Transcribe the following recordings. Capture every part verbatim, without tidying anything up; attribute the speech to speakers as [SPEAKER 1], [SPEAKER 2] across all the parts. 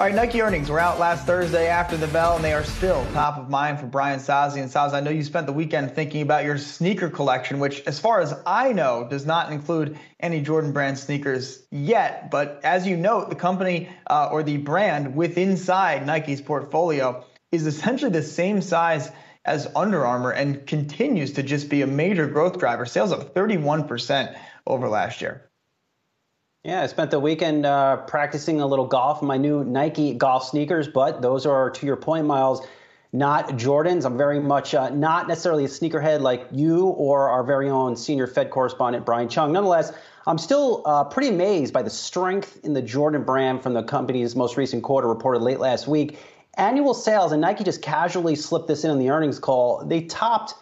[SPEAKER 1] All right, Nike earnings were out last Thursday after the bell, and they are still top of mind for Brian Sozzi. And Sozzi, I know you spent the weekend thinking about your sneaker collection, which, as far as I know, does not include any Jordan brand sneakers yet. But as you note, the company uh, or the brand within inside Nike's portfolio is essentially the same size as Under Armour and continues to just be a major growth driver. Sales up thirty-one percent over last year.
[SPEAKER 2] Yeah, I spent the weekend uh, practicing a little golf in my new Nike golf sneakers, but those are, to your point, Miles, not Jordans. I'm very much uh, not necessarily a sneakerhead like you or our very own senior Fed correspondent, Brian Chung. Nonetheless, I'm still uh, pretty amazed by the strength in the Jordan brand from the company's most recent quarter reported late last week. Annual sales, and Nike just casually slipped this in on the earnings call, they topped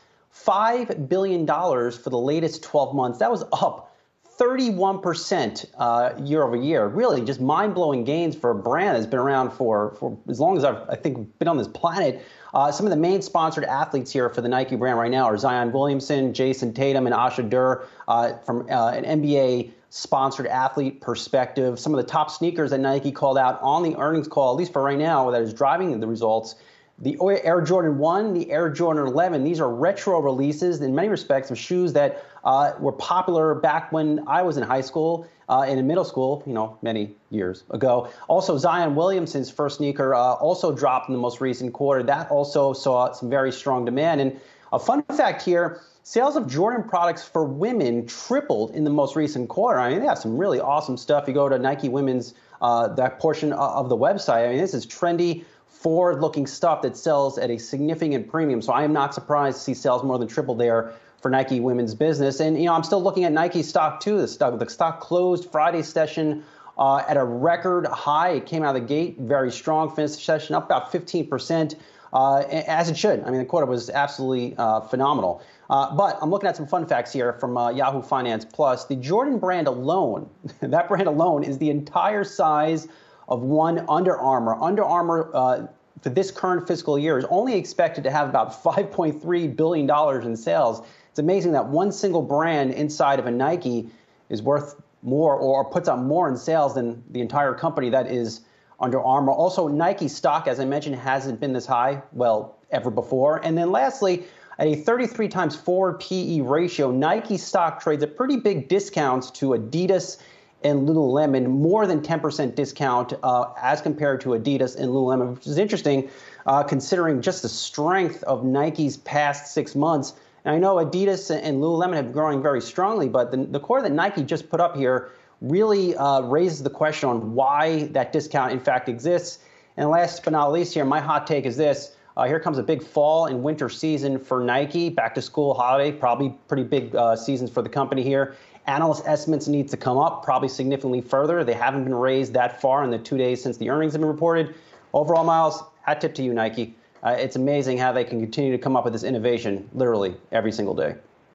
[SPEAKER 2] five billion dollars for the latest twelve months. That was up thirty-one percent uh, year over year. Really just mind-blowing gains for a brand that's been around for, for as long as I've, I think, been on this planet. Uh, some of the main sponsored athletes here for the Nike brand right now are Zion Williamson, Jason Tatum, and Asha Dur uh, from uh, an N B A sponsored athlete perspective. Some of the top sneakers that Nike called out on the earnings call, at least for right now, that is driving the results. The Air Jordan one, the Air Jordan eleven, these are retro releases in many respects of shoes that uh, were popular back when I was in high school uh, and in middle school, you know, many years ago. Also, Zion Williamson's first sneaker uh, also dropped in the most recent quarter. That also saw some very strong demand. And a fun fact here, sales of Jordan products for women tripled in the most recent quarter. I mean, they have some really awesome stuff. You go to Nike Women's, uh, that portion of the website. I mean, this is trendy, forward-looking stuff that sells at a significant premium. So I am not surprised to see sales more than triple there for Nike Women's business. And, you know, I'm still looking at Nike stock, too. The stock, the stock closed Friday session uh, at a record high. It came out of the gate very strong, finished the session up about fifteen percent, uh, as it should. I mean, the quarter was absolutely uh, phenomenal. Uh, but I'm looking at some fun facts here from uh, Yahoo Finance Plus. The Jordan brand alone, that brand alone is the entire size of one Under Armour. Under Armour, uh, for this current fiscal year, is only expected to have about five point three billion dollars in sales. It's amazing that one single brand inside of a Nike is worth more or puts out more in sales than the entire company that is Under Armour. Also, Nike stock, as I mentioned, hasn't been this high, well, ever before. And then lastly, at a thirty-three times forward P E ratio, Nike stock trades at pretty big discounts to Adidas and Lululemon, more than ten percent discount uh, as compared to Adidas and Lululemon, which is interesting uh, considering just the strength of Nike's past six months. And I know Adidas and Lululemon have been growing very strongly, but the, the core that Nike just put up here really uh, raises the question on why that discount in fact exists. And last but not least here, my hot take is this. Uh, here comes a big fall and winter season for Nike, back to school holiday, probably pretty big uh, seasons for the company here. Analyst estimates need to come up probably significantly further. They haven't been raised that far in the two days since the earnings have been reported. Overall, Miles, hat tip to you, Nike. Uh, it's amazing how they can continue to come up with this innovation literally every single day.